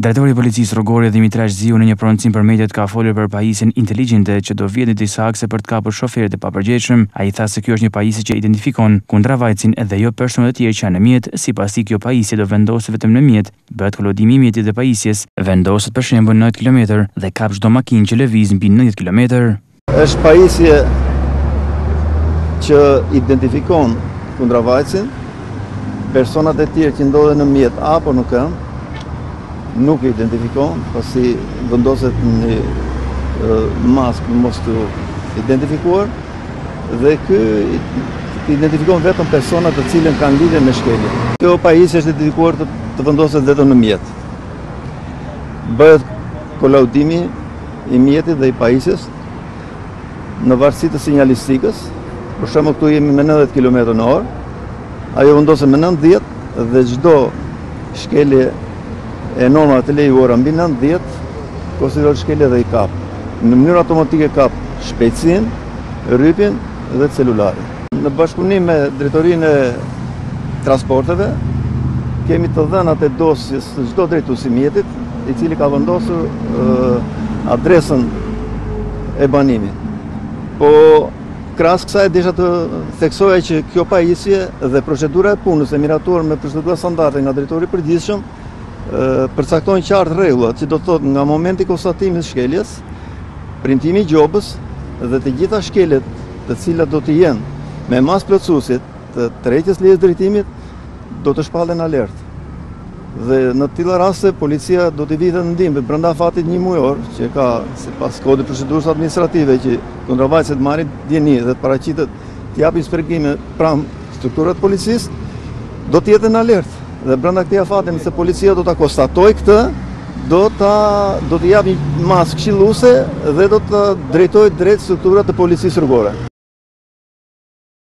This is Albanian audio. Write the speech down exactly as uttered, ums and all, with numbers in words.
Drejtori i Policisë Rrugore Dimitrash Ziu në një prononcim për mediat ka folur për pajisjen inteligjente që do vjedhë disa akse për të kapur shoferët e papërgjegjshëm. Ai tha se kjo është një pajisje që identifikon kundravajtsin edhe jo personat e tjerë që janë në mjet. Sipas tij kjo pajisje do vendoset vetëm në mjet, bëhet kollodimi i mjetit dhe pajisjes, vendoset për shembull nëntëdhjetë kilometër dhe kap çdo makinë që lëviz mbi nëntëdhjetë kilometër. Është pajisje që identifikon kundravajtsin, personat e tjerë që ndodhen në mjet apo në këmbë nuk e identifikon, pasi vendoset një mask në mos të identifikuar dhe kë identifikon vetëm personat të cilën kanë lidhje me shkelje. Kjo pajisje është identifikuar të, të vendoset vetëm në mjet. Bëhet kolaudimi i mjetit dhe i pajisjes në varësi të sinjalistikës. Për shembull këtu jemi me nëntëdhjetë kilometra në orë, ajo vendoset me nëntëdhjetë dhe çdo shkelje e norma të lejuara mbi nëntëdhjetë konsiderohet shkelje dhe i kap. Në mënyrë automatike kap shpejtësinë, rrypjen dhe celularin. Në bashkëpunim me drejtorinë e transporteve kemi të dhënat e dosjes të çdo drejtuesi i mjetit, i cili ka vendosur uh, adresën e banimit. Po krahas kësaj desha të theksoja që kjo pajisje dhe procedura e punës e miratuar me procedura standarde nga drejtori i përgjithshëm përcaktojnë qartë rregullat, që do të thotë nga momenti i konstatimit të shkeljes, premtimi i gjobës dhe të gjitha shkeljet të cilat do të jenë me mas plotësuese të tërheqjes lejes drejtimit do të shpallen alert. Dhe në të tilla raste policia do të vitet në ndihmë brenda fatit një mujor, që ka sipas kodit procedurës administrative që kundravajtësit marrin dieni dhe të paraqitet të japin shpjegime pranë strukturave të policisë, do të jetë në alert. Dhe brenda këtij afati nëse policia do ta konstatoj këtë, do ta do të japë një masë këshilluese dhe do të drejtojë drejt strukturave të policisë rrugore.